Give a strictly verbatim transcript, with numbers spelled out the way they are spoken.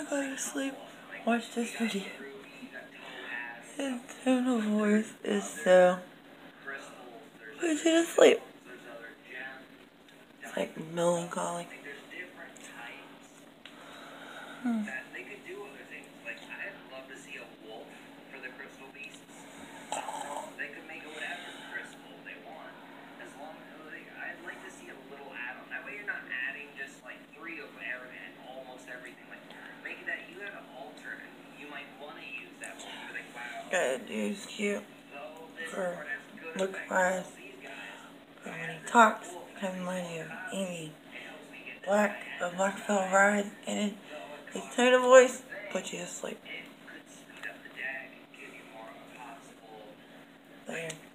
wanna go to sleep, watch this video. His tone of voice is so puts you to sleep. It's like melancholy. Hmm. That dude's cute for look-wise, but when he talks, I remind you of Amy Black of Black Veil Bride, and his tone of voice puts you to sleep. There.